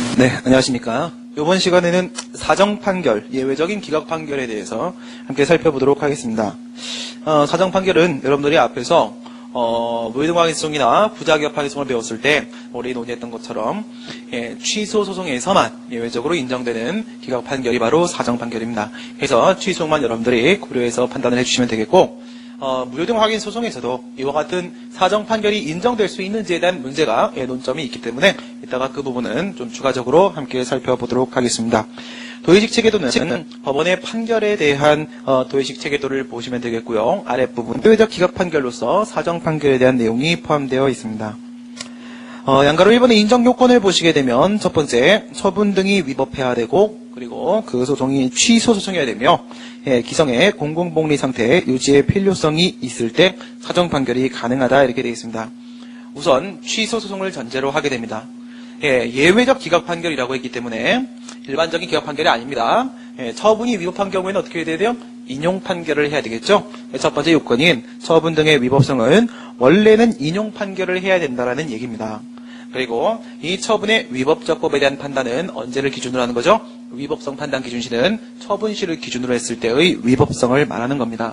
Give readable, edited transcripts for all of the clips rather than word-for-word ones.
네, 안녕하십니까. 이번 시간에는 사정판결, 예외적인 기각판결에 대해서 함께 살펴보도록 하겠습니다. 사정판결은 여러분들이 앞에서 무효등방해소송이나 부자기업파기소송을 배웠을 때 우리 논의했던 것처럼 취소 소송에서만 예외적으로 인정되는 기각판결이 바로 사정판결입니다. 그래서 취소만 여러분들이 고려해서 판단을 해주시면 되겠고, 무효등 확인 소송에서도 이와 같은 사정 판결이 인정될 수 있는지에 대한 문제가 논점이 있기 때문에 이따가 그 부분은 좀 추가적으로 함께 살펴보도록 하겠습니다. 도의식 체계도는 법원의 판결에 대한 도의식 체계도를 보시면 되겠고요. 아랫부분 예외적 기각 판결로서 사정 판결에 대한 내용이 포함되어 있습니다. 양가로 1번의 인정 요건을 보시게 되면 첫 번째, 처분 등이 위법해야 되고, 그리고 그 소송이 취소 소송이어야 되며, 기성의 공공복리 상태 유지의 필요성이 있을 때 사정 판결이 가능하다, 이렇게 되어 있습니다. 우선 취소 소송을 전제로 하게 됩니다. 예외적 기각 판결이라고 했기 때문에 일반적인 기각 판결이 아닙니다. 처분이 위법한 경우에는 어떻게 해야 돼요? 인용 판결을 해야 되겠죠. 첫 번째 요건인 처분 등의 위법성은 원래는 인용 판결을 해야 된다라는 얘기입니다. 그리고 이 처분의 위법적법에 대한 판단은 언제를 기준으로 하는 거죠? 위법성 판단 기준시는 처분시를 기준으로 했을 때의 위법성을 말하는 겁니다.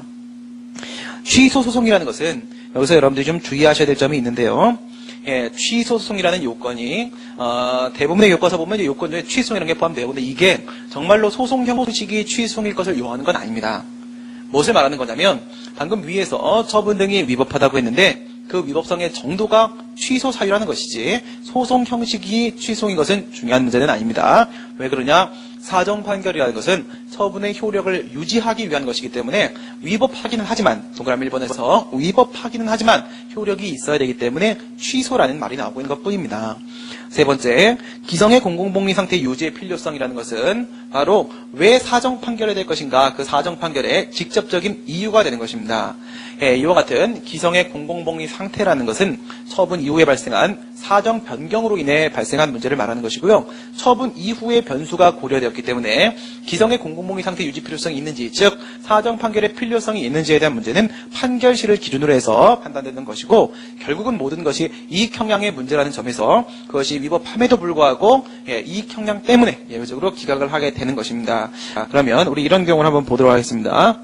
취소 소송이라는 것은 여기서 여러분들이 좀 주의하셔야 될 점이 있는데요. 취소 소송이라는 요건이 대부분의 교과서 보면 요건 중에 취소송이라는 게 포함되어 있는데 이게 정말로 소송 형식이 취소송일 것을 요하는 건 아닙니다. 무엇을 말하는 거냐면 방금 위에서 처분 등이 위법하다고 했는데 그 위법성의 정도가 취소 사유라는 것이지 소송 형식이 취소인 것은 중요한 문제는 아닙니다. 왜 그러냐? 사정 판결이라는 것은 처분의 효력을 유지하기 위한 것이기 때문에 위법하기는 하지만 동그라미 1번에서 위법하기는 하지만 효력이 있어야 되기 때문에 취소라는 말이 나오고 있는 것뿐입니다. 세 번째, 기성의 공공복리 상태 유지의 필요성이라는 것은 바로 왜 사정 판결이 될 것인가, 그 사정 판결의 직접적인 이유가 되는 것입니다. 이와 같은 기성의 공공복리 상태라는 것은 처분 이후에 발생한 사정 변경으로 인해 발생한 문제를 말하는 것이고요. 처분 이후의 변수가 고려되었기 때문에 기성의 공공복리 상태 유지 필요성이 있는지, 즉 사정 판결의 필요성이 있는지에 대한 문제는 판결시를 기준으로 해서 판단되는 것이고, 결국은 모든 것이 이익 형량의 문제라는 점에서 그것이 위법함에도 불구하고 이익 형량 때문에 예외적으로 기각을 하게 되는 것입니다. 그러면 우리 이런 경우를 한번 보도록 하겠습니다.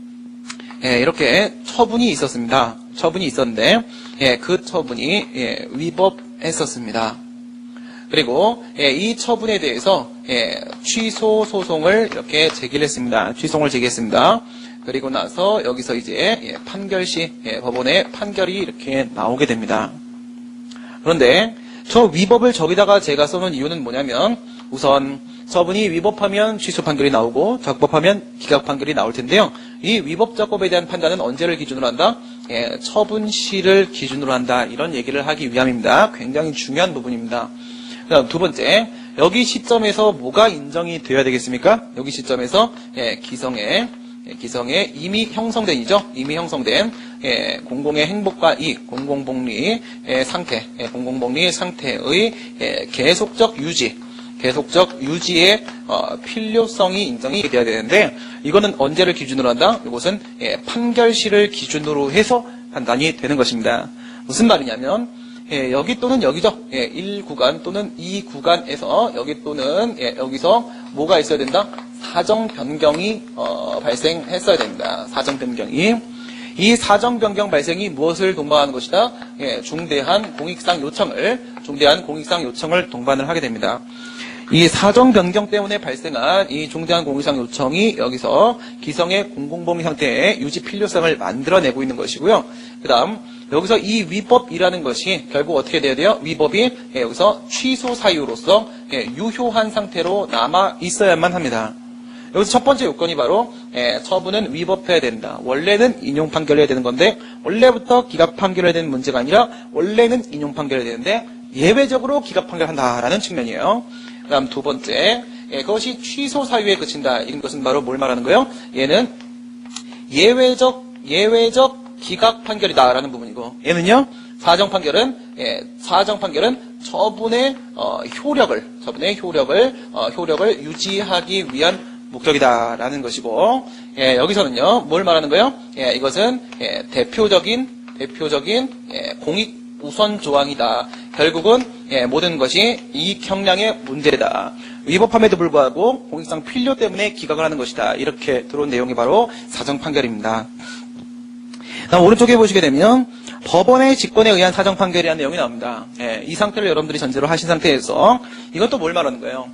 이렇게 처분이 있었습니다. 처분이 있었는데 그 처분이 위법했었습니다. 그리고 이 처분에 대해서 취소 소송을 이렇게 제기를 했습니다. 취소송을 제기했습니다. 그리고 나서 여기서 이제 판결시 법원의 판결이 이렇게 나오게 됩니다. 그런데 저 위법을 저기다가 제가 써놓은 이유는 뭐냐면, 우선 처분이 위법하면 취소 판결이 나오고 적법하면 기각 판결이 나올 텐데요. 이 위법적법에 대한 판단은 언제를 기준으로 한다? 처분시를 기준으로 한다. 이런 얘기를 하기 위함입니다. 굉장히 중요한 부분입니다. 그다음 두 번째, 여기 시점에서 뭐가 인정이 되어야 되겠습니까? 여기 시점에서 기성의 이미 형성된이죠. 이미 형성된 공공의 행복과 이익, 공공복리 상태의 계속적 유지의 필요성이 인정이 돼야 되는데, 이거는 언제를 기준으로 한다? 이것은 판결시를 기준으로 해서 판단이 되는 것입니다. 무슨 말이냐면 여기 또는 여기죠. 1구간 또는 2구간에서 여기 또는 여기서 뭐가 있어야 된다? 사정 변경이 발생했어야 됩니다. 사정 변경이. 이 사정 변경 발생이 무엇을 동반하는 것이다? 중대한 공익상 요청을 동반을 하게 됩니다. 이 사정 변경 때문에 발생한 이 중대한 공익상 요청이 여기서 기성의 공공복리 상태의 유지 필요성을 만들어내고 있는 것이고요. 그 다음 여기서 이 위법이라는 것이 결국 어떻게 돼야 돼요? 위법이 여기서 취소 사유로서 유효한 상태로 남아 있어야만 합니다. 여기서 첫 번째 요건이 바로 처분은 위법해야 된다. 원래는 인용 판결해야 되는 건데, 원래부터 기각 판결해야 되는 문제가 아니라 원래는 인용 판결해야 되는데 예외적으로 기각 판결한다라는 측면이에요. 그 다음 두 번째, 그것이 취소 사유에 그친다. 이런 것은 바로 뭘 말하는 거예요? 얘는 예외적 기각 판결이다라는 부분이고, 얘는요, 사정 판결은 처분의 효력을 유지하기 위한 목적이다라는 것이고, 여기서는요, 뭘 말하는 거예요? 이것은 대표적인 공익 우선 조항이다. 결국은 모든 것이 이익 형량의 문제다. 위법함에도 불구하고 공익상 필요 때문에 기각을 하는 것이다. 이렇게 들어온 내용이 바로 사정 판결입니다. 다음 오른쪽에 보시게 되면 법원의 직권에 의한 사정 판결이라는 내용이 나옵니다. 이 상태를 여러분들이 전제로 하신 상태에서 이것도 뭘 말하는 거예요?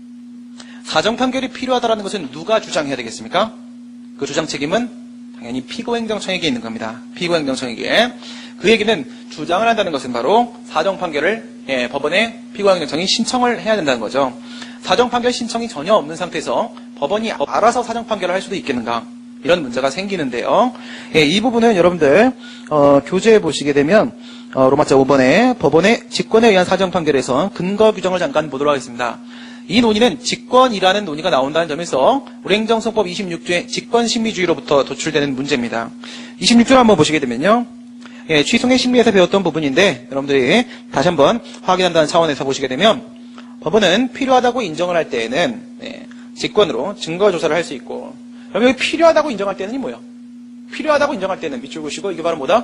사정 판결이 필요하다는 것은 누가 주장해야 되겠습니까? 그 주장 책임은 당연히 피고행정청에게 있는 겁니다. 피고행정청에게. 그 얘기는 주장을 한다는 것은 바로 사정 판결을 법원에 피고행정청이 신청을 해야 된다는 거죠. 사정 판결 신청이 전혀 없는 상태에서 법원이 알아서 사정 판결을 할 수도 있겠는가? 이런 문제가 생기는데요. 이 부분은 여러분들 교재에 보시게 되면 로마자 5번에 법원의 직권에 의한 사정 판결에서 근거 규정을 잠깐 보도록 하겠습니다. 이 논의는 직권이라는 논의가 나온다는 점에서 우리 행정소법 26조의 직권심리주의로부터 도출되는 문제입니다. 26조를 한번 보시게 되면요. 취송의 심리에서 배웠던 부분인데 여러분들이 다시 한번 확인한다는 차원에서 보시게 되면 법원은 필요하다고 인정을 할 때에는 직권으로 증거조사를 할 수 있고, 그럼 여기 필요하다고 인정할 때는 뭐예요? 필요하다고 인정할 때는 밑줄 보시고 이게 바로 뭐다?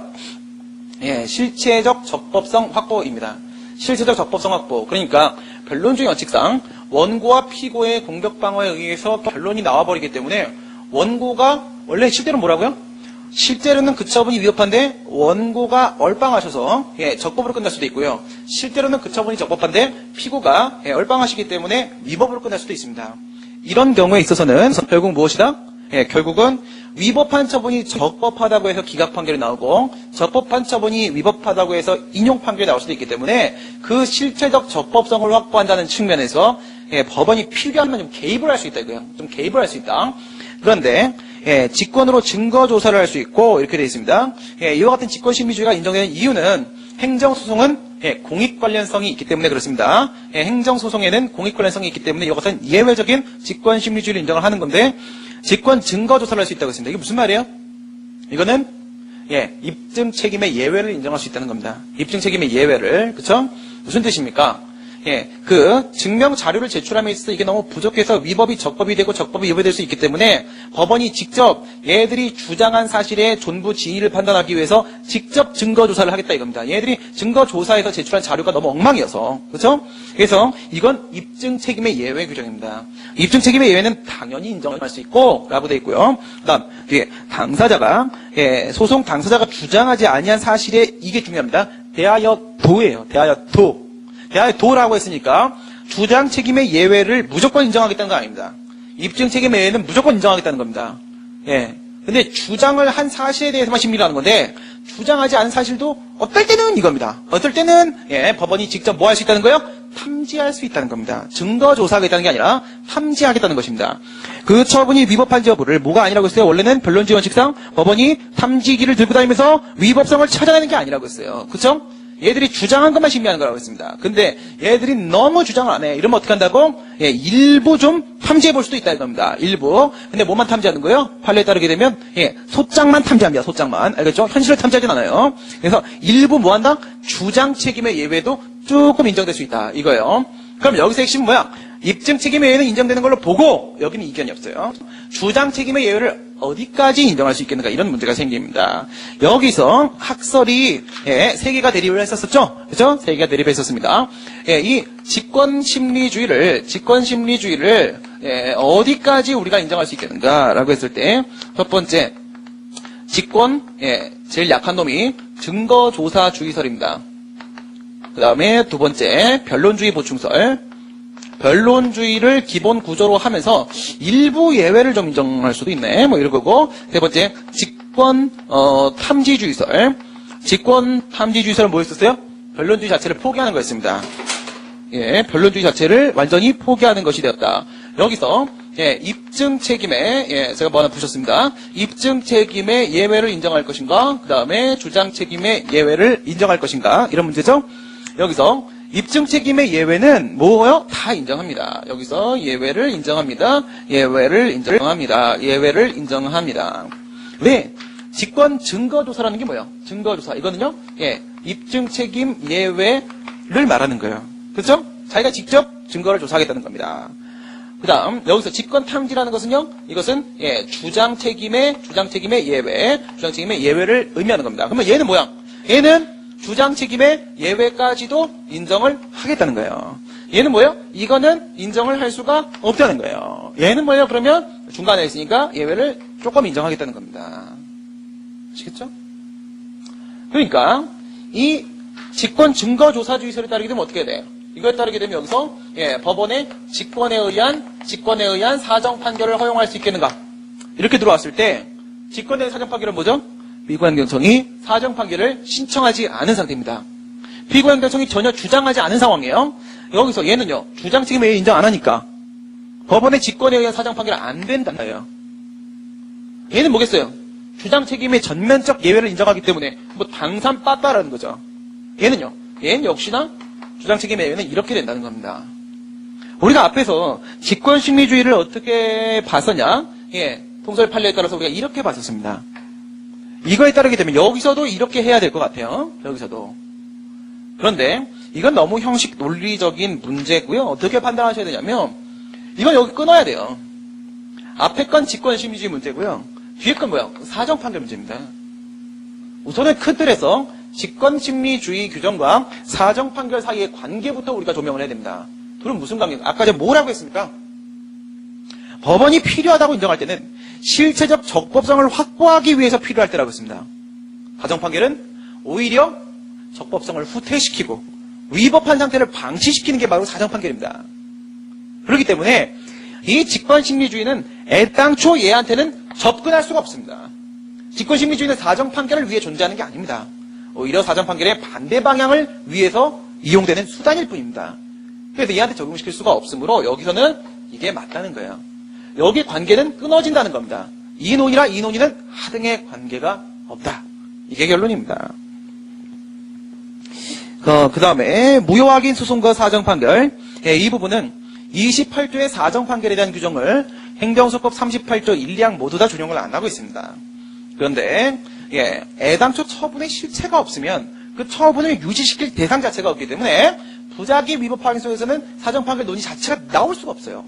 실체적 적법성 확보입니다. 실체적 적법성 확보. 그러니까 변론주의 원칙상 원고와 피고의 공격 방어에 의해서 결론이 나와버리기 때문에 원고가 원래 실제로는 뭐라고요? 실제로는 그 처분이 위법한데 원고가 얼빵하셔서 적법으로 끝날 수도 있고요. 실제로는 그 처분이 적법한데 피고가 얼빵하시기 때문에 위법으로 끝날 수도 있습니다. 이런 경우에 있어서는 결국 무엇이다? 결국은 위법한 처분이 적법하다고 해서 기각 판결이 나오고 적법한 처분이 위법하다고 해서 인용 판결이 나올 수도 있기 때문에 그 실체적 적법성을 확보한다는 측면에서 법원이 필요하면 좀 개입을 할 수 있다 이거예요. 좀 개입을 할 수 있다. 그런데 직권으로 증거조사를 할 수 있고 이렇게 되어 있습니다. 이와 같은 직권심리주의가 인정되는 이유는 행정소송은 공익 관련성이 있기 때문에 그렇습니다. 행정소송에는 공익 관련성이 있기 때문에 이와 같은 예외적인 직권심리주의를 인정을 하는 건데 직권 증거조사를 할 수 있다고 했습니다. 이게 무슨 말이에요? 이거는 입증 책임의 예외를 인정할 수 있다는 겁니다. 입증 책임의 예외를. 그쵸? 무슨 뜻입니까? 그 증명 자료를 제출함에 있어서 이게 너무 부족해서 위법이 적법이 되고 적법이 위법이 될 수 있기 때문에 법원이 직접 얘들이 주장한 사실의 존부 지위를 판단하기 위해서 직접 증거조사를 하겠다 이겁니다. 얘들이 증거조사에서 제출한 자료가 너무 엉망이어서. 그렇죠? 그래서 이건 입증 책임의 예외 규정입니다. 입증 책임의 예외는 당연히 인정할 수 있고 라고 되어 있고요. 그다음 뒤에 당사자가 소송 당사자가 주장하지 아니한 사실에 이게 중요합니다. 대하여 도예요. 대하여 도. 도라고 했으니까 주장 책임의 예외를 무조건 인정하겠다는 거 아닙니다. 입증 책임의 예외는 무조건 인정하겠다는 겁니다. 근데 주장을 한 사실에 대해서만 심리를 하는 건데 주장하지 않은 사실도 어떨 때는 이겁니다. 어떨 때는 법원이 직접 뭐 할 수 있다는 거예요? 탐지할 수 있다는 겁니다. 증거조사하겠다는 게 아니라 탐지하겠다는 것입니다. 그 처분이 위법한지 여부를 뭐가 아니라고 했어요? 원래는 변론주의 원칙상 법원이 탐지기를 들고 다니면서 위법성을 찾아내는 게 아니라고 했어요. 그렇죠? 얘들이 주장한 것만 심리하는 거라고 했습니다. 근데 얘들이 너무 주장을 안 해. 이러면 어떻게 한다고? 일부 좀 탐지해 볼 수도 있다는 겁니다. 일부. 근데 뭐만 탐지하는 거예요? 판례에 따르게 되면 소장만 탐지합니다. 소장만. 알겠죠? 현실을 탐지하진 않아요. 그래서 일부 뭐 한다? 주장 책임의 예외도 조금 인정될 수 있다. 이거예요. 그럼 여기서 핵심은 뭐야? 입증 책임의 예외는 인정되는 걸로 보고 여기는 이견이 없어요. 주장 책임의 예외를 어디까지 인정할 수 있겠는가 이런 문제가 생깁니다. 여기서 학설이 3개가 대립을 했었죠. 그렇죠? 3개가 대립했었습니다. 이 직권심리주의를 어디까지 우리가 인정할 수 있겠는가라고 했을 때 첫 번째 직권 제일 약한 놈이 증거조사주의설입니다. 그 다음에 두 번째 변론주의 보충설. 변론주의를 기본 구조로 하면서 일부 예외를 좀 인정할 수도 있네. 뭐 이런 거고. 세 번째, 직권 탐지주의설. 직권 탐지주의설은 뭐였었어요? 변론주의 자체를 포기하는 거였습니다. 변론주의 자체를 완전히 포기하는 것이 되었다. 여기서 입증 책임에 제가 뭐 하나 부셨습니다. 입증 책임의 예외를 인정할 것인가? 그 다음에 주장 책임의 예외를 인정할 것인가? 이런 문제죠. 여기서 입증 책임의 예외는 뭐요? 다 인정합니다. 여기서 예외를 인정합니다. 예외를 인정합니다. 왜? 직권 증거조사라는 게 뭐예요? 증거조사. 이거는요, 입증 책임 예외를 말하는 거예요. 그렇죠? 자기가 직접 증거를 조사하겠다는 겁니다. 그 다음, 여기서 직권 탐지라는 것은요, 이것은, 주장 책임의 예외를 의미하는 겁니다. 그러면 얘는 뭐야? 얘는 주장 책임의 예외까지도 인정을 하겠다는 거예요. 얘는 뭐예요? 이거는 인정을 할 수가 없다는 거예요. 얘는 뭐예요? 그러면 중간에 있으니까 예외를 조금 인정하겠다는 겁니다. 아시겠죠? 그러니까 이 직권 증거조사주의설에 따르게 되면 어떻게 돼요? 이거에 따르게 되면 여기서 법원의 직권에 의한 사정 판결을 허용할 수 있겠는가? 이렇게 들어왔을 때 직권에 의한 사정 판결은 뭐죠? 피고행정청이 사정 판결을 신청하지 않은 상태입니다. 피고행정청이 전혀 주장하지 않은 상황이에요. 여기서 얘는요, 주장 책임에 의해 인정 안 하니까 법원의 직권에 의한 사정 판결은 안 된다는 거예요. 얘는 뭐겠어요? 주장 책임의 전면적 예외를 인정하기 때문에 뭐 당산 빠따라는 거죠. 얘는 역시나 주장 책임의 예외는 이렇게 된다는 겁니다. 우리가 앞에서 직권심리주의를 어떻게 봤었냐? 통설 판례에 따라서 우리가 이렇게 봤었습니다. 이거에 따르게 되면 여기서도 이렇게 해야 될 것 같아요. 여기서도. 그런데 이건 너무 형식 논리적인 문제고요. 어떻게 판단하셔야 되냐면 이건 여기 끊어야 돼요. 앞에 건 직권심리주의 문제고요. 뒤에 건 뭐야? 사정판결 문제입니다. 우선은 큰 틀에서 직권심리주의 규정과 사정판결 사이의 관계부터 우리가 조명을 해야 됩니다. 둘은 무슨 관계인가? 아까 제가 뭐라고 했습니까? 법원이 필요하다고 인정할 때는 실체적 적법성을 확보하기 위해서 필요할 때라고 했습니다. 사정판결은 오히려 적법성을 후퇴시키고 위법한 상태를 방치시키는 게 바로 사정판결입니다. 그렇기 때문에 이 직권심리주의는 애당초 얘한테는 접근할 수가 없습니다. 직권심리주의는 사정판결을 위해 존재하는 게 아닙니다. 오히려 사정판결의 반대 방향을 위해서 이용되는 수단일 뿐입니다. 그래서 얘한테 적용시킬 수가 없으므로 여기서는 이게 맞다는 거예요. 여기 관계는 끊어진다는 겁니다. 이 논의라 이 논의는 하등의 관계가 없다. 이게 결론입니다. 그 다음에 무효확인 소송과 사정판결. 이 부분은 28조의 사정판결에 대한 규정을 행정소법 38조 1, 2항 모두 다 준용을 안 하고 있습니다. 그런데 애당초 처분의 실체가 없으면 그 처분을 유지시킬 대상 자체가 없기 때문에 부작위 위법 확인 속에서는 사정판결 논의 자체가 나올 수가 없어요.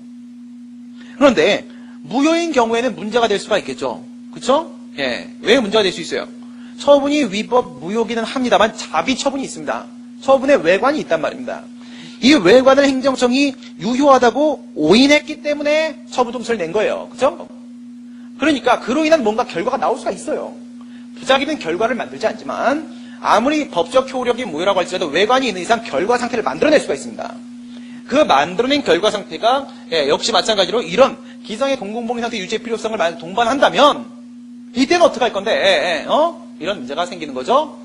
그런데 무효인 경우에는 문제가 될 수가 있겠죠. 그렇죠? 왜 문제가 될 수 있어요? 처분이 위법 무효기는 합니다만 자비 처분이 있습니다. 처분에 외관이 있단 말입니다. 이 외관을 행정청이 유효하다고 오인했기 때문에 처분 통지를 낸 거예요. 그렇죠? 그러니까 그로 인한 뭔가 결과가 나올 수가 있어요. 부작위는 결과를 만들지 않지만 아무리 법적 효력이 무효라고 할지라도 외관이 있는 이상 결과 상태를 만들어낼 수가 있습니다. 그 만들어낸 결과 상태가 역시 마찬가지로 이런 기성의 공공복리 상태 유지의 필요성을 동반한다면 이때는 어떻게 할 건데 이런 문제가 생기는 거죠.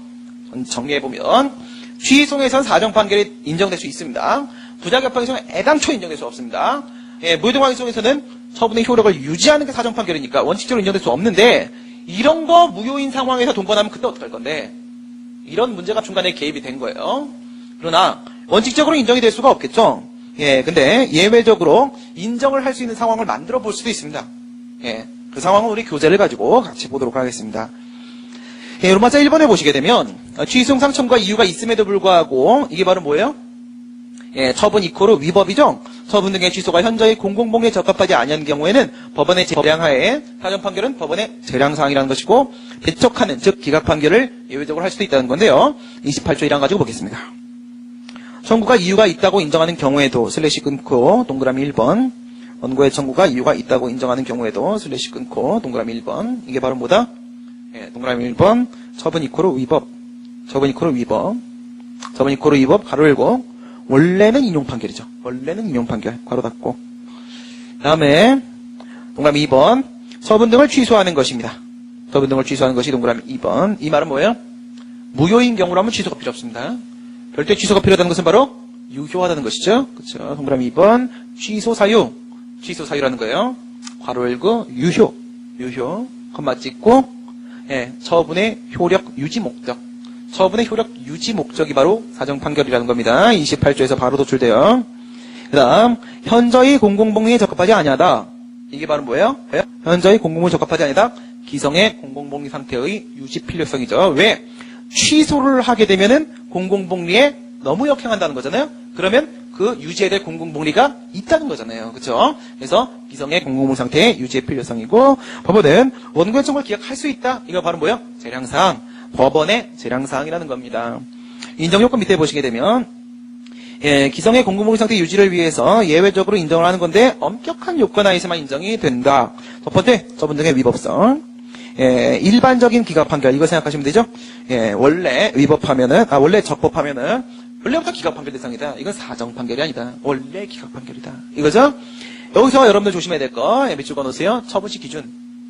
정리해보면 취소에선 사정판결이 인정될 수 있습니다. 부작위 합항에서는 애당초 인정될 수 없습니다. 무효등황소에서는 처분의 효력을 유지하는 게 사정판결이니까 원칙적으로 인정될 수 없는데 이런 거 무효인 상황에서 동반하면 그때 어떻게 할 건데 이런 문제가 중간에 개입이 된 거예요. 그러나 원칙적으로 인정이 될 수가 없겠죠. 근데 예외적으로 인정을 할 수 있는 상황을 만들어 볼 수도 있습니다. 그 상황은 우리 교재를 가지고 같이 보도록 하겠습니다. 로마서 1번에 보시게 되면 취소 상청과 이유가 있음에도 불구하고 이게 바로 뭐예요? 처분 이코르 위법이죠. 처분 등의 취소가 현저히 공공복리에 적합하지 아니한 경우에는 법원의 재량하에 사정 판결은 법원의 재량사항이라는 것이고 배척하는 즉 기각 판결을 예외적으로 할 수도 있다는 건데요. 28조 1항 가지고 보겠습니다. 청구가 이유가 있다고 인정하는 경우에도 슬래시 끊고 동그라미 1번 원고의 청구가 이유가 있다고 인정하는 경우에도 슬래시 끊고 동그라미 1번 이게 바로 뭐다? 동그라미 1번 처분 이코르 위법 처분 이코르 위법 처분 이코르 위법 가로 열고 원래는 인용 판결이죠. 원래는 인용 판결 괄호 닫고 그 다음에 동그라미 2번 처분 등을 취소하는 것입니다. 처분 등을 취소하는 것이 동그라미 2번 이 말은 뭐예요? 무효인 경우라면 취소가 필요 없습니다. 별도의 취소가 필요하다는 것은 바로 유효하다는 것이죠. 그렇죠. 동그라미 2번 취소 사유라는 거예요. 괄호 열고 유효 컴마 찍고 처분의 효력 유지 목적 처분의 효력 유지 목적이 바로 사정 판결이라는 겁니다. 28조에서 바로 도출돼요. 그 다음 현저히 공공복리에 적합하지 아니하다 이게 바로 뭐예요? 현저히 공공복리에 적합하지 아니하다 기성의 공공복리 상태의 유지 필요성이죠. 왜? 취소를 하게 되면은 공공복리에 너무 역행한다는 거잖아요. 그러면 그 유지해야 될 공공복리가 있다는 거잖아요. 그렇죠? 그래서 기성의 공공복리 상태의 유지의 필요성이고 법원은 원고의 청구를 기각할 수 있다. 이거 바로 뭐예요? 재량사항. 법원의 재량사항이라는 겁니다. 인정요건 밑에 보시게 되면 기성의 공공복리 상태 유지를 위해서 예외적으로 인정을 하는 건데 엄격한 요건 하에서만 인정이 된다. 첫 번째, 처분 등의 위법성. 일반적인 기각 판결 이거 생각하시면 되죠. 원래 위법하면은 원래 적법하면은 원래부터 기각 판결 대상이다. 이건 사정 판결이 아니다. 원래 기각 판결이다. 이거죠? 여기서 여러분들 조심해야 될 거 밑줄 그어놓으세요. 처분시 기준.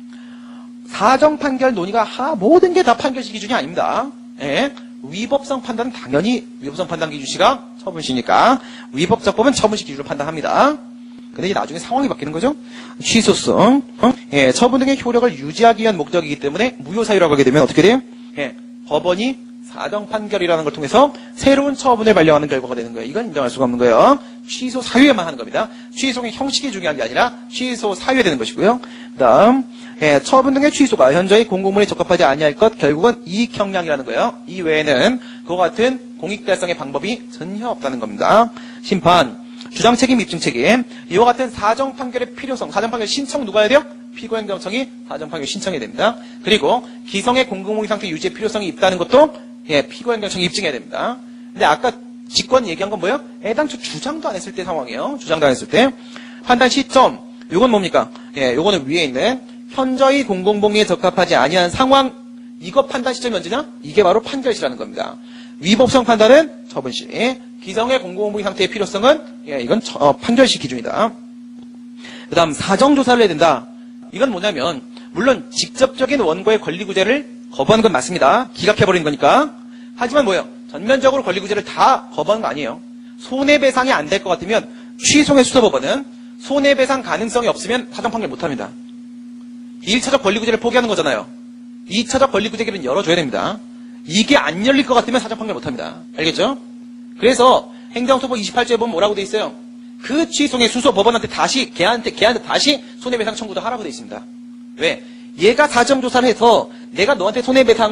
사정 판결 논의가 모든 게 다 판결시 기준이 아닙니다. 위법성 판단은 당연히 위법성 판단 기준시가 처분시니까 위법적법은 처분시 기준으로 판단합니다. 근데 이제 나중에 상황이 바뀌는 거죠. 취소성, 처분 등의 효력을 유지하기 위한 목적이기 때문에 무효사유라고 하게 되면 어떻게 돼요? 법원이 사정 판결이라는 걸 통해서 새로운 처분을 반려하는 결과가 되는 거예요. 이건 인정할 수가 없는 거예요. 취소 사유에만 하는 겁니다. 취소의 형식이 중요한 게 아니라 취소 사유에 되는 것이고요. 그다음 처분 등의 취소가 현저히 공공물에 적합하지 아니할 것 결국은 이익 형량이라는 거예요. 이 외에는 그와 같은 공익 달성의 방법이 전혀 없다는 겁니다. 심판, 주장 책임, 입증 책임 이와 같은 사정 판결의 필요성, 사정 판결 신청 누가 해야 돼요? 피고행정청이 사정 판결 신청해야 됩니다. 그리고 기성의 공공무기 상태 유지의 필요성이 있다는 것도 피고행정청이 입증해야 됩니다. 근데 아까 직권 얘기한 건 뭐예요? 애당초 주장도 안 했을 때 상황이에요. 주장도 안 했을 때. 판단 시점. 요건 뭡니까? 요거는 위에 있는 현저히 공공복리에 적합하지 아니한 상황. 이거 판단 시점이 언제냐? 이게 바로 판결시라는 겁니다. 위법성 판단은 처분시. 기성의 공공복리 상태의 필요성은 이건 판결시 기준이다. 그 다음 사정조사를 해야 된다. 이건 뭐냐면 물론 직접적인 원고의 권리구제를 거부하는 건 맞습니다. 기각해버리는 거니까. 하지만 뭐예요? 전면적으로 권리구제를 다 거부하는 거 아니에요. 손해배상이 안 될 것 같으면 취소의 수사법원은 손해배상 가능성이 없으면 사정판결 못합니다. 1차적 권리구제를 포기하는 거잖아요. 2차적 권리구제기는 열어줘야 됩니다. 이게 안 열릴 것 같으면 사정판결 못합니다. 알겠죠? 그래서 행정소법 28조에 보면 뭐라고 돼 있어요? 그 취소의 수소법원한테 다시 걔한테 다시 손해배상 청구도 하라고 돼 있습니다. 왜? 얘가 사정조사를 해서 내가 너한테 손해배상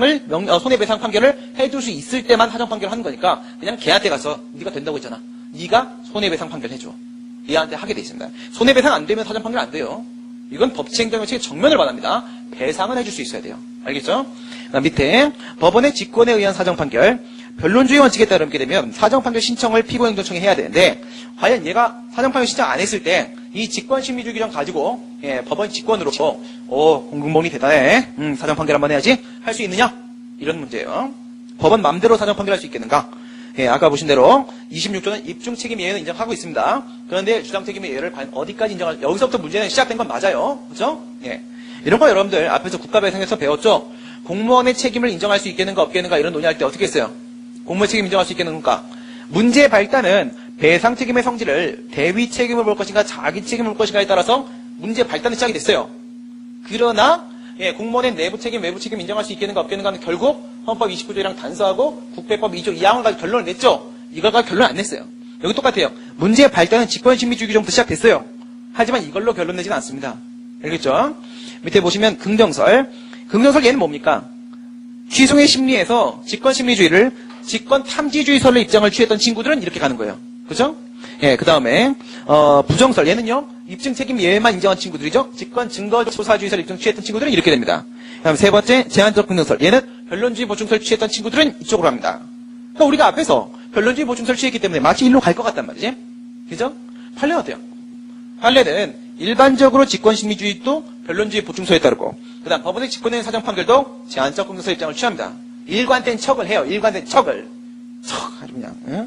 판결을 해줄 수 있을 때만 사정 판결을 하는 거니까 그냥 걔한테 가서 네가 된다고 했잖아. 네가 손해배상 판결 해줘. 얘한테 하게 돼 있습니다. 손해배상 안 되면 사정 판결 안 돼요. 이건 법치행정정책의 정면을 반합니다. 배상은 해줄 수 있어야 돼요. 알겠죠? 그다음 밑에 법원의 직권에 의한 사정 판결. 변론주의 원칙에 따르게 되면 사정 판결 신청을 피고행정청이 해야 되는데 과연 얘가 사정 판결 신청 안 했을 때 이 직권심리주의 규정 가지고 법원 직권으로 공공복리 대단해. 사정 판결 한번 해야지 할 수 있느냐? 이런 문제예요. 법원 맘대로 사정 판결할 수 있겠는가? 아까 보신 대로 26조는 입증 책임 예외는 인정하고 있습니다. 그런데 주장 책임의 예외를 어디까지 인정할 여기서부터 문제는 시작된 건 맞아요. 그렇죠? 이런 거 여러분들 앞에서 국가배상에서 배웠죠? 공무원의 책임을 인정할 수 있겠는가 없겠는가 이런 논의할 때 어떻게 했어요? 공무원 책임 인정할 수 있겠는가? 문제의 발단은 배상 책임의 성질을 대위 책임을 볼 것인가 자기 책임을 볼 것인가에 따라서 문제 발단이 시작이 됐어요. 그러나 공무원의 내부 책임, 외부 책임 인정할 수 있겠는가 없겠는가는 결국 헌법 29조랑 단서하고 국회법 2조 2항을 가지고 결론을 냈죠. 이걸 가지고 결론 안 냈어요. 여기 똑같아요. 문제의 발단은 직권심리주의 규정부터 시작됐어요. 하지만 이걸로 결론 내지는 않습니다. 알겠죠? 밑에 보시면 긍정설. 긍정설 얘는 뭡니까? 취소의 심리에서 직권심리주의를 직권탐지주의설로 입장을 취했던 친구들은 이렇게 가는 거예요. 그죠? 그 다음에 부정설 얘는요 입증 책임 예외만 인정한 친구들이죠. 직권 증거조사주의설을 입증 취했던 친구들은 이렇게 됩니다. 그다음 세 번째 제한적 긍정설 얘는 변론주의 보충설 취했던 친구들은 이쪽으로 합니다. 그러니까 우리가 앞에서 변론주의 보충설 취했기 때문에 마치 일로 갈 것 같단 말이지. 그죠? 판례는 어때요? 판례는 일반적으로 직권심리주의도 변론주의 보충설에 따르고 그다음 법원의 직권의 사정 판결도 제한적 긍정설 입장을 취합니다. 일관된 척을 해요. 일관된 척을. 아주 그냥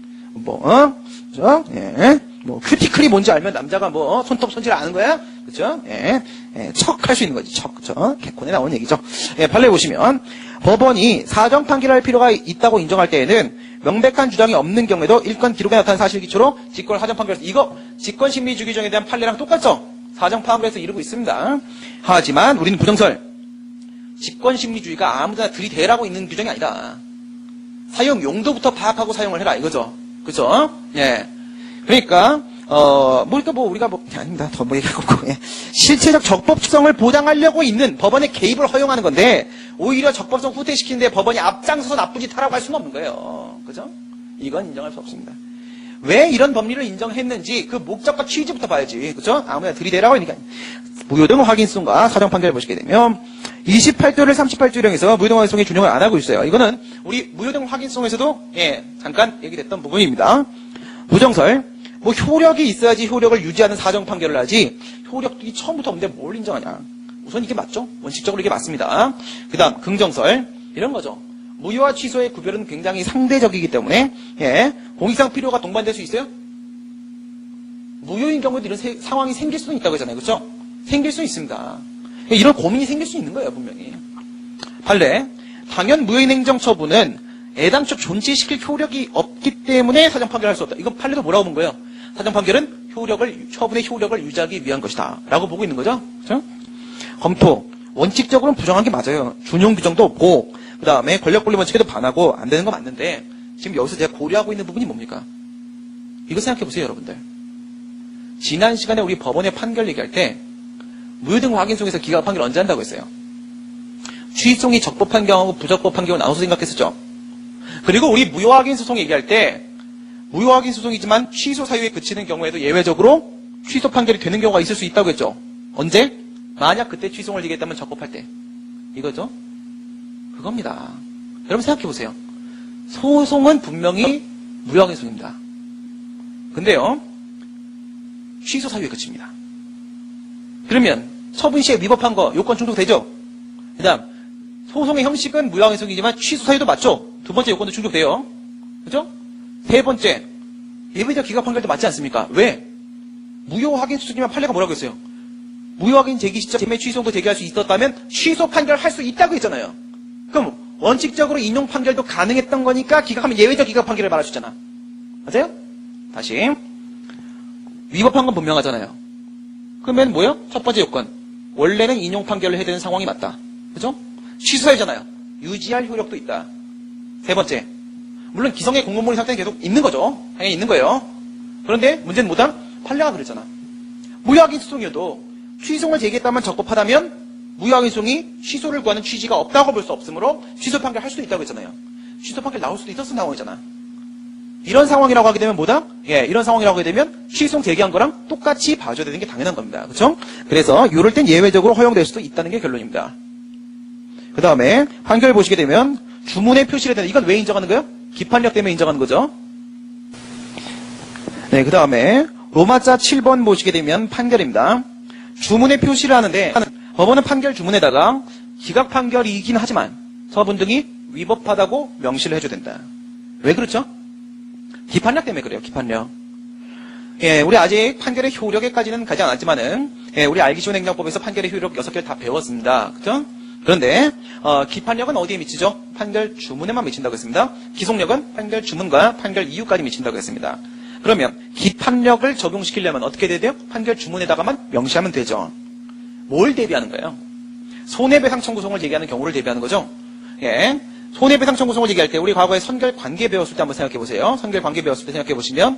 큐티클이 뭔지 알면 남자가 손톱 손질 아는 거야? 그쵸? 척 할 수 있는 거지, 척. 그쵸? 개콘에 나온 얘기죠. 판례 보시면, 법원이 사정 판결할 필요가 있다고 인정할 때에는 명백한 주장이 없는 경우에도 일건 기록에 나타난 사실 기초로 직권 사정 판결에서 이거 직권심리주의 규정에 대한 판례랑 똑같죠? 사정 판결에서 이루고 있습니다. 하지만 우리는 부정설. 직권심리주의가 아무데나 들이대라고 있는 규정이 아니다. 사용 용도부터 파악하고 사용을 해라, 이거죠. 그죠? 그러니까, 우리가 아닙니다. 더 얘기하고 없고, 실체적 적법성을 보장하려고 있는 법원의 개입을 허용하는 건데, 오히려 적법성 후퇴시키는데 법원이 앞장서서 나쁜 짓 하라고 할 수는 없는 거예요. 그죠? 이건 인정할 수 없습니다. 왜 이런 법리를 인정했는지 그 목적과 취지부터 봐야지. 그죠? 아무나 들이대라고 하니까. 무효 등 확인성과 사정 판결을 보시게 되면, 28조를 38조령에서 무효등 확인성에 준용을 안 하고 있어요. 이거는 우리 무효등 확인성에서도 잠깐 얘기됐던 부분입니다. 부정설, 뭐 효력이 있어야지 효력을 유지하는 사정 판결을 하지 효력이 처음부터 없는데 뭘 인정하냐. 우선 이게 맞죠? 원칙적으로 이게 맞습니다. 그 다음 긍정설, 이런 거죠. 무효와 취소의 구별은 굉장히 상대적이기 때문에 공익상 필요가 동반될 수 있어요? 무효인 경우에도 이런 상황이 생길 수는 있다고 했잖아요. 그렇죠? 생길 수 있습니다. 이런 고민이 생길 수 있는 거예요. 분명히. 판례, 당연 무효인 행정처분은 애당초 존재시킬 효력이 없기 때문에 사정 판결할 수 없다. 이건 판례도 뭐라고 본 거예요? 사정 판결은 처분의 효력을 유지하기 위한 것이다. 라고 보고 있는 거죠. 그렇죠? 검토, 원칙적으로는 부정한 게 맞아요. 준용 규정도 없고 그 다음에 권력분리 원칙에도 반하고 안 되는 거 맞는데 지금 여기서 제가 고려하고 있는 부분이 뭡니까? 이거 생각해 보세요, 여러분들. 지난 시간에 우리 법원의 판결 얘기할 때 무효등 확인송에서 기각 판결 언제 한다고 했어요? 취소송이 적법한 경우하고 부적법한 경우 나눠서 생각했었죠. 그리고 우리 무효확인 소송 얘기할 때 무효확인 소송이지만 취소 사유에 그치는 경우에도 예외적으로 취소 판결이 되는 경우가 있을 수 있다고 했죠. 언제? 만약 그때 취소를 얘기했다면 적법할 때. 이거죠? 그겁니다. 여러분 생각해 보세요. 소송은 분명히 무효확인 소송입니다. 근데요, 취소 사유에 그칩니다. 그러면 처분 시에 위법한 거 요건 충족되죠? 그 다음 소송의 형식은 무효확인 소송이지만 취소 사유도 맞죠? 두 번째 요건도 충족돼요. 그죠? 세 번째, 예외적 기각 판결도 맞지 않습니까? 왜? 무효확인 소송이면 판례가 뭐라고 했어요? 무효확인 제기 시점에 취소도 제기할 수 있었다면 취소 판결할 수 있다고 했잖아요. 그럼 원칙적으로 인용 판결도 가능했던 거니까 기각하면 예외적 기각 판결을 말해주잖아. 맞아요? 다시 위법한 건 분명하잖아요. 그러면 뭐요? 첫 번째 요건, 원래는 인용 판결을 해야 되는 상황이 맞다. 그죠? 취소사유잖아요. 유지할 효력도 있다. 세 번째, 물론 기성의 공무원의 상태는 계속 있는 거죠. 당연히 있는 거예요. 그런데 문제는 뭐다? 판례가 그랬잖아. 무효확인 소송이어도 취소를 제기했다면 적법하다면 무효확인 소송이 취소를 구하는 취지가 없다고 볼 수 없으므로 취소 판결 할 수도 있다고 했잖아요. 취소 판결 나올 수도 있었던 상황이잖아. 이런 상황이라고 하게 되면 뭐다? 이런 상황이라고 하게 되면 취소송 제기한 거랑 똑같이 봐줘야 되는 게 당연한 겁니다. 그렇죠? 그래서 이럴 땐 예외적으로 허용될 수도 있다는 게 결론입니다. 그 다음에 판결 보시게 되면 주문의 표시를 해야 된다. 이건 왜 인정하는 거예요? 기판력 때문에 인정하는 거죠. 네, 그 다음에 로마자 7번 보시게 되면 판결입니다. 주문의 표시를 하는데 법원은 판결 주문에다가 기각 판결이긴 하지만 서분 등이 위법하다고 명시를 해줘야 된다. 왜 그렇죠? 기판력 때문에 그래요. 기판력. 우리 아직 판결의 효력에까지는 가지 않았지만은 우리 알기 쉬운 행정법에서 판결의 효력 6개를 다 배웠습니다. 그죠? 그런데 기판력은 어디에 미치죠? 판결 주문에만 미친다고 했습니다. 기속력은 판결 주문과 판결 이유까지 미친다고 했습니다. 그러면 기판력을 적용시키려면 어떻게 돼야 돼요? 판결 주문에다가만 명시하면 되죠. 뭘 대비하는 거예요? 손해배상 청구송을 얘기하는 경우를 대비하는 거죠. 손해배상 청구송을 얘기할 때 우리 과거에 선결관계 배웠을 때 한번 생각해 보세요. 선결관계 배웠을 때 생각해 보시면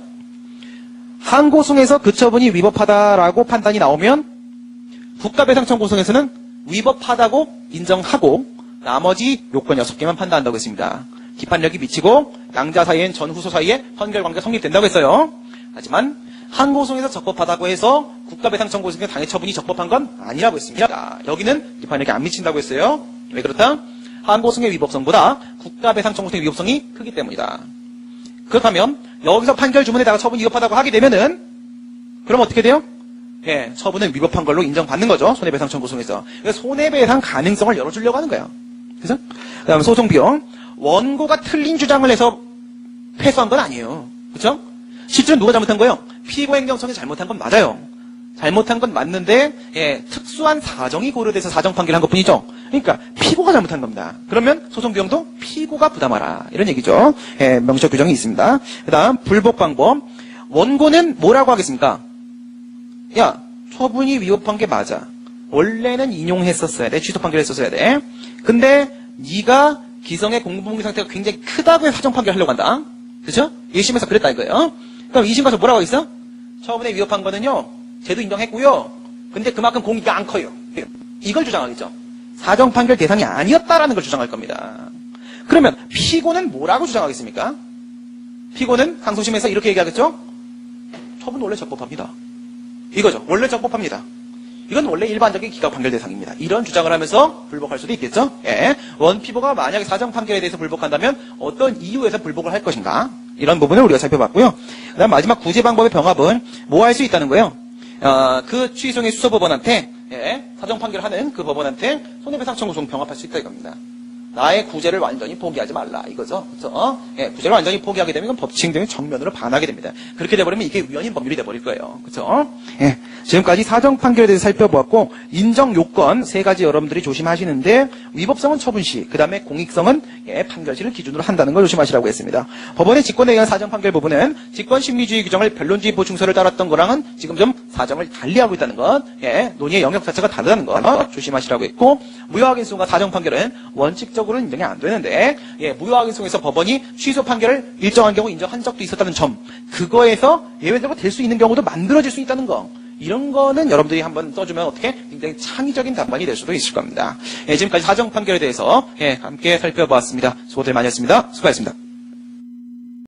항고송에서 그 처분이 위법하다라고 판단이 나오면 국가배상 청구송에서는 위법하다고 인정하고 나머지 요건 6개만 판단한다고 했습니다. 기판력이 미치고 양자 사이엔 전후소 사이에 선결관계가 성립된다고 했어요. 하지만 항고송에서 적법하다고 해서 국가배상 청구송의 당해 처분이 적법한 건 아니라고 했습니다. 여기는 기판력이 안 미친다고 했어요. 왜 그렇다? 항고송의 위법성보다 국가배상 청구송의 위법성이 크기 때문이다. 그렇다면 여기서 판결 주문에다가 처분이 위법하다고 하게 되면은 그럼 어떻게 돼요? 처분은 위법한 걸로 인정받는 거죠. 손해배상 청구송에서. 그래서 손해배상 가능성을 열어주려고 하는 거예요. 그래서 그 다음에 소송 비용. 원고가 틀린 주장을 해서 패소한 건 아니에요. 그렇죠? 실제로 누가 잘못한 거예요? 피고 행정청이 잘못한 건 맞아요. 잘못한 건 맞는데 특수한 사정이 고려돼서 사정 판결한 것뿐이죠. 그러니까 피고가 잘못한 겁니다. 그러면 소송 비용도 피고가 부담하라 이런 얘기죠. 명시적 규정이 있습니다. 그다음 불복 방법. 원고는 뭐라고 하겠습니까? 야, 처분이 위법한 게 맞아. 원래는 인용했었어야 돼. 취소 판결했었어야 돼. 근데 네가 기성의 공무원의 상태가 굉장히 크다고 해서 사정 판결하려고 한다. 그렇죠? 1심에서 그랬다 이거예요. 그럼 2심 가서 뭐라고 했어? 처분에 위법한 거는요. 쟤도 인정했고요. 근데 그만큼 공기가 안 커요. 이걸 주장하겠죠. 사정 판결 대상이 아니었다라는 걸 주장할 겁니다. 그러면 피고는 뭐라고 주장하겠습니까? 피고는 항소심에서 이렇게 얘기하겠죠. 처분 원래 적법합니다. 이거죠. 원래 적법합니다. 이건 원래 일반적인 기각 판결 대상입니다. 이런 주장을 하면서 불복할 수도 있겠죠? 예. 원피보가 만약에 사정 판결에 대해서 불복한다면 어떤 이유에서 불복을 할 것인가? 이런 부분을 우리가 살펴봤고요. 그 다음 마지막 구제 방법의 병합은 뭐 할 수 있다는 거예요? 그 취소의 수서법원한테, 예, 사정 판결하는 그 법원한테 손해배상 청구 소송 병합할 수 있다 이겁니다. 나의 구제를 완전히 포기하지 말라 이거죠. 그렇죠? 예, 구제를 완전히 포기하게 되면 이건 법칙 등의 정면으로 반하게 됩니다. 그렇게 돼버리면 이게 위헌인 법률이 돼버릴 거예요. 그렇죠? 예, 지금까지 사정 판결에 대해서 살펴보았고 인정 요건 세 가지 여러분들이 조심하시는데 위법성은 처분시, 그 다음에 공익성은 예, 판결시를 기준으로 한다는 걸 조심하시라고 했습니다. 법원의 직권에 의한 사정 판결 부분은 직권심리주의 규정을 변론주의 보충서를 따랐던 거랑은 지금 좀 사정을 달리하고 있다는 것, 예, 논의의 영역 자체가 다르다는 것 조심하시라고 했고 무효확인소가 사정 판결은 원칙적 으로 인정이 안 되는데, 예, 무효확인소에서 법원이 취소 판결을 일정한 경우 인정한 적도 있었다는 점, 그거에서 예외적으로 될 수 있는 경우도 만들어질 수 있다는 거, 이런 거는 여러분들이 한번 써주면 어떻게 굉장히 창의적인 답안이 될 수도 있을 겁니다. 예, 지금까지 사정 판결에 대해서 예, 함께 살펴보았습니다. 수고들 많이 했습니다. 수고하셨습니다.